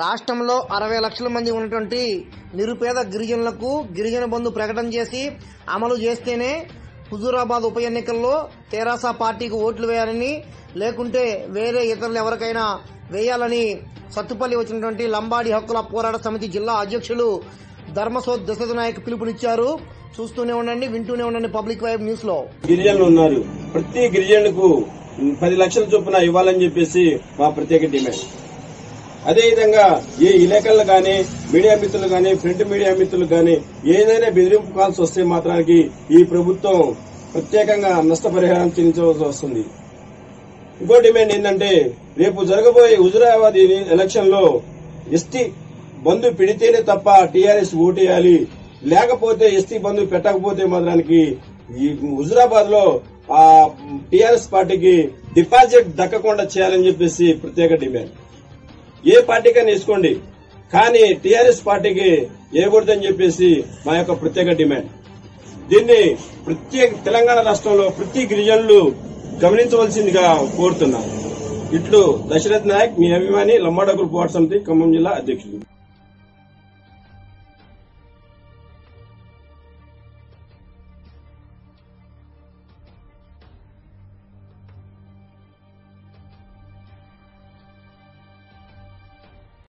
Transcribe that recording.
రాష్ట్రంలో 60 లక్షల మంది ఉన్నటువంటి నిరుపేద గిరిజనులకు గిరిజన బంధు ప్రకటన చేసి అమలు చేస్తేనే హుజూరాబాద్ ఉప ఎన్నికల్లో తెరాస పార్టీకి ఓట్లు వేయాలని, లేకుంటే వేరే ఇతరులు ఎవరికైనా వేయాలని సత్తుపల్లి వచ్చినటువంటి లంబాడి హక్కుల పోరాట సమితి జిల్లా అధ్యక్షులు ధర్మసోద్ దశరథ నాయక్ పిలుపునిచ్చారు. చూస్తూనే ఉండండి, వింటూనే ఉండండి పబ్లిక్ వైబ్ న్యూస్ లో. గిరిజనులు ఉన్నారు, ప్రతి గిరిజనుకు 10 లక్షల చొప్పున ఇవ్వాలని చెప్పేసి మా ప్రత్యేక డిమాండ్. అదేవిధంగా ఈ ఇలేకరులు కానీ, మీడియా మిత్రులు కానీ, ప్రింట్ మీడియా మిత్రులు కానీ ఏదైనా బెదిరింపు కాల్స్ వస్తే మాత్రానికి ఈ ప్రభుత్వం ప్రత్యేకంగా నష్టపరిహారం చెల్లించవలసి వస్తుంది. ఇంకో డిమాండ్ ఏంటంటే, రేపు జరగబోయే హుజూరాబాద్ ఎలక్షన్ లో ఎస్టీ బంధు పెడితేనే తప్ప టీఆర్ఎస్ ఓటేయాలి, లేకపోతే ఎస్టీ బంధు పెట్టకపోతే మాత్రానికి ఈ హుజూరాబాద్ లో టీఆర్ఎస్ పార్టీకి డిపాజిట్ దక్కకుండా చేయాలని చెప్పేసి ప్రత్యేక డిమాండ్. ఏ పార్టీకైనా వేసుకోండి, కానీ టీఆర్ఎస్ పార్టీకి వేయకూడదని చెప్పేసి మా యొక్క ప్రత్యేక డిమాండ్. దీన్ని తెలంగాణ రాష్ట్రంలో ప్రతి గిరిజనులు గమనించవలసిందిగా కోరుతున్నాం. ఇట్లు దశరథ్ నాయక్, మీ అభిమాని, లంబాడి హక్కుల పోరాట సమితి ఖమ్మం జిల్లా అధ్యక్షులు.